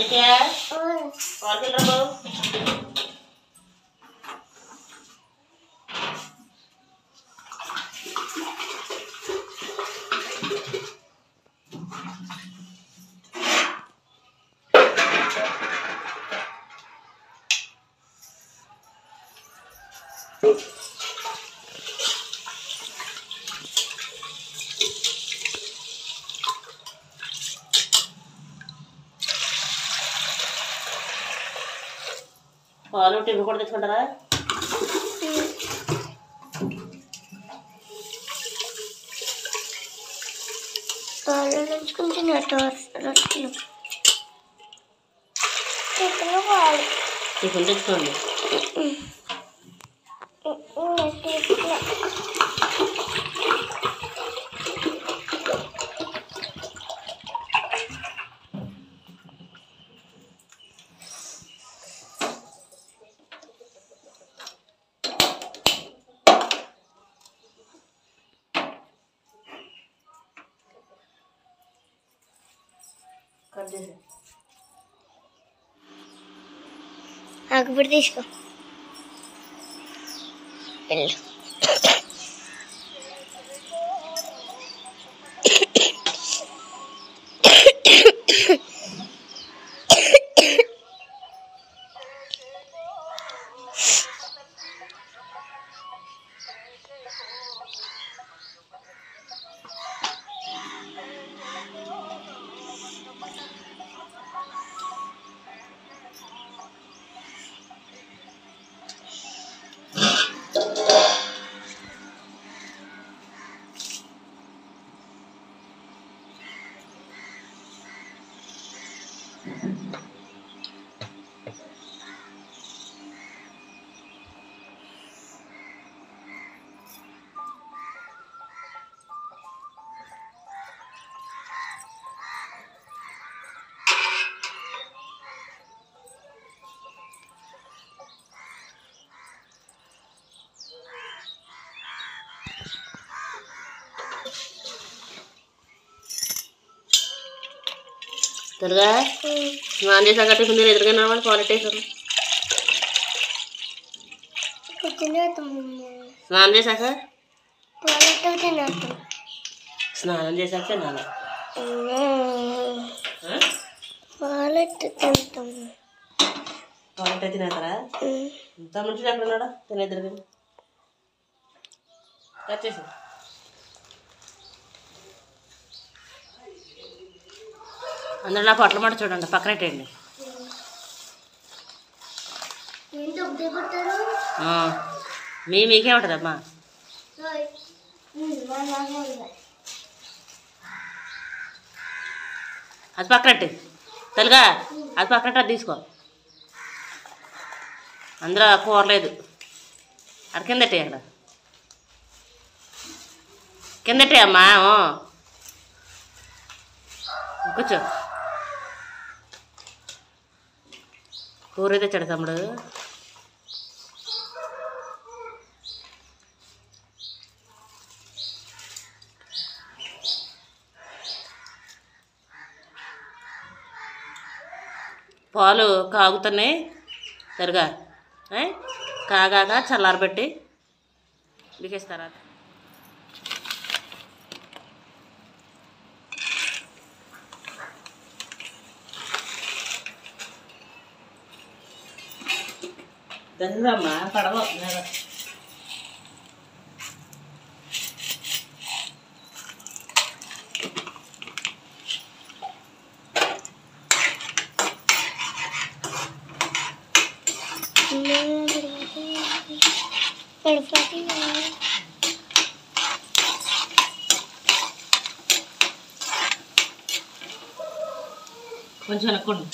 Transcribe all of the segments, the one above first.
क्या और खेल रहा हो? పాలు టిఫిన్ కూడా తెచ్చుకుంటారా? పాలు తెచ్చుకుంటే రొట్టెలు టిఫిన్ తెచ్చుకోండి. ఆకుపడి తీసుకో వెళ్ళు. త్వరగా స్నానం చేసాక టిఫిన్ తిని ఎదురుగా వాళ్ళు పాలిటేషన్ స్నానం చేశాక స్నానం చేశాక తినాలి. పాలిటే తినేస్తారా? ఇంత మంచి ఎక్కడ ఉన్నాడా తినేద్దరు వచ్చేసి అందరూ నా పొట్ల మాట చూడండి పక్కనట్టండి. మీకే ఉంటుందమ్మా. అది పక్కనట్టు తెలుగా అది పక్కనట్టు అది తీసుకో. అందులో కూరలేదు అది కిందట్టే అక్కడ కిందట్టే అమ్మా. కూర్చో. కూర తెచ్చాడు తమ్ముడు. పాలు కాగుతున్నాయి సరిగా కాగాక చల్లారబెట్టి దిగేస్తారా? దండమ్మా పడవ కొంచెం అనుకోండి.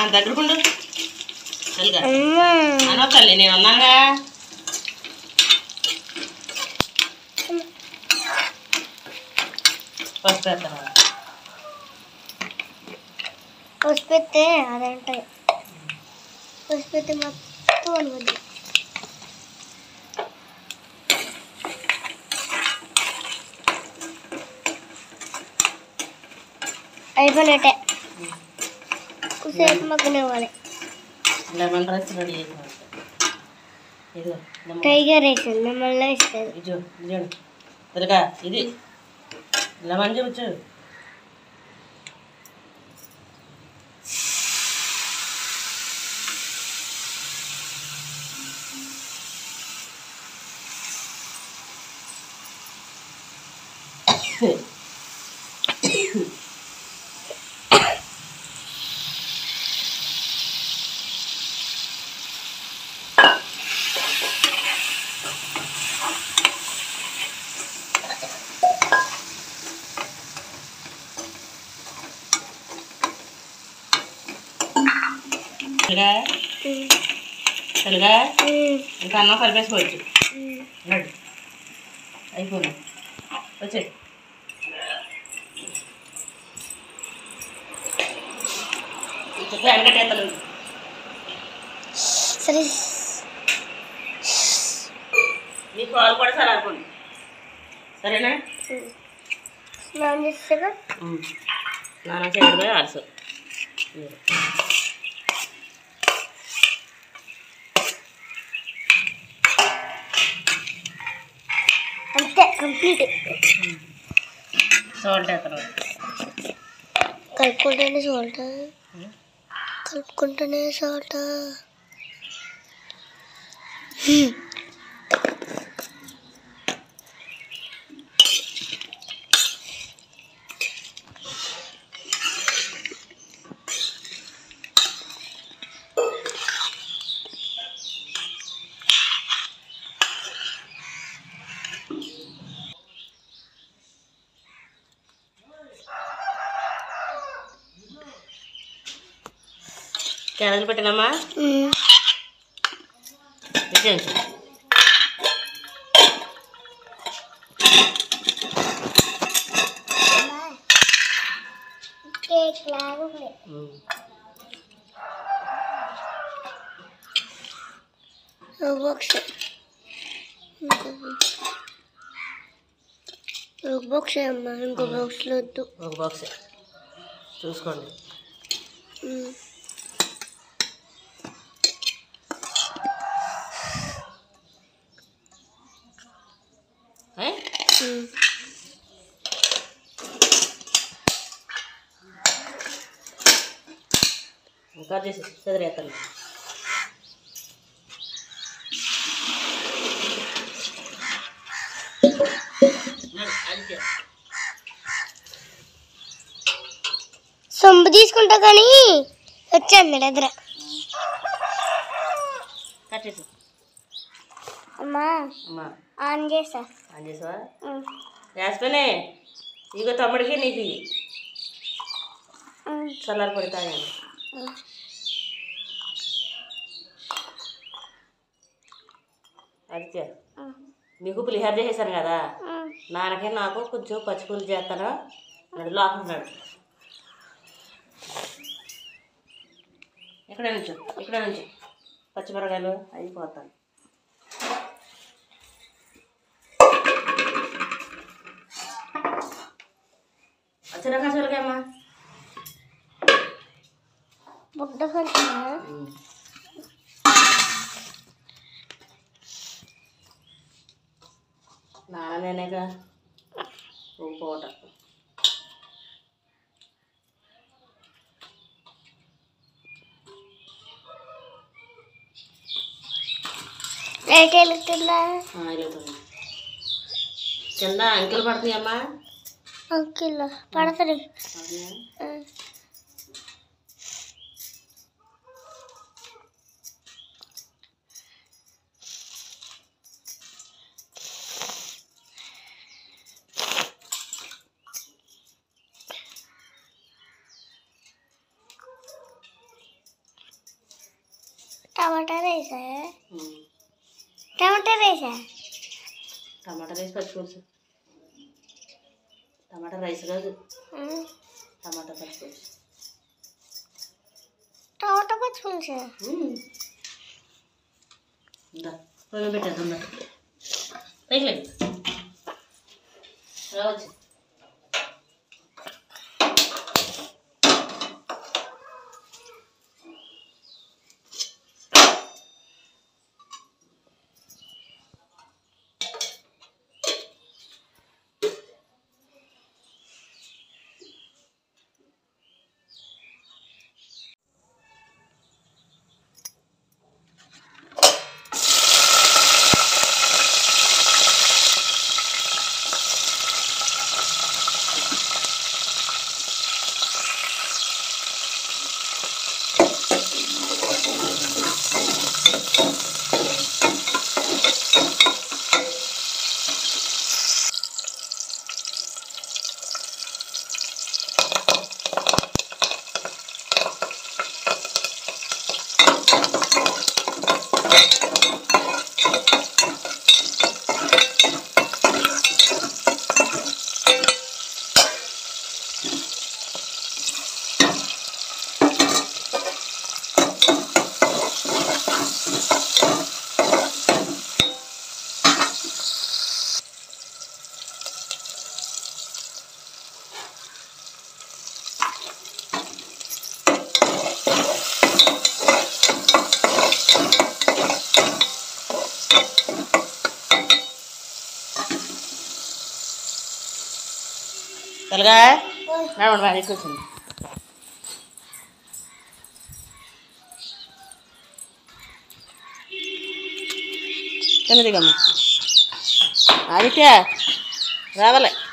దగ్గరకుండు తల్లిగా అనో తల్లి నేను ఉన్నాగా. పసుపు వేస్తాను. పసుపు పెడితే అదంటే పసుపు పెడితే మొత్తం అనుకోద్ది. అయిపోయినట్టే కొద్దిసేపు మగ్గనివ్వాలి. లెమన్ రైస్ రెడీ అయిపోయింది. టైగర్ రైస్ మళ్ళీ ఇస్తుంది. ఇది చూడండి తల్లిగా, ఇది లెమన్ చూపించు. తెలుగా ఇంకా అన్నం కలిపేసుకోవచ్చు. అయిపోయింది వచ్చే వెనకటేతలు. సరే మీ పాలు కూడా సరారుకోండి సరేనా. స్నానం చేస్తారా? స్నానం చేయడమే ఆలస్యం. అంతే కంప్లీట్. సాల్ట్ వేస్తాను. కలుపుకుంటేనే సాల్ట్, కలుపుకుంటేనే సాల్ట్. క్యారెట్లు పెట్టినమ్మా. కేక్ లాగా ఉంది. ఒక బాక్స్ అమ్మా, ఇంకో బాక్స్లో వద్దు. ఒక బాక్స్ చూసుకోండి. ఇంకా చేసి చదివేస్తాను. సొంపు తీసుకుంటా కానీ వచ్చాను మీ దగ్గర. అమ్మా ఆన్ చేసా. ఆన్ చేసావా? వేసిపోయినే ఇగో తమ్ముడికి నీకు చల్లారి పడతాయండి. అది మీకు పులిహోర చేసేసాను కదా, నాన్నకి నాకు కొంచెం పచ్చిపులు చేస్తాను అన్నాడు. లోపడున్నాడు. ఇక్కడే నుంచి పచ్చిమిరకాయలు అయిపోతాను. వచ్చినాక చూడకమ్మా బుడ్డ నాన్ననేగా పూట లైట్ వెళ్తుందా? కింద అంకెలు పడుతున్నాయమ్మా. అంకెల్ పడుతుంది. టమాటా రైసా టమాటా రైసా టమాటా రైస్ పచ్చిపులుసు. టమాటా రైస్ కాదు, టమాటా పచ్చిపులుసు. టమాటా పచ్చిపులుసు ఇందా పొయ్యి పెట్టేద్దాం. పైకి లేదు రావచ్చు. తెలగా నడవండి బాగా కూర్చుంది. కింద దిగమ్మ. ఆదిత్య రావాలి.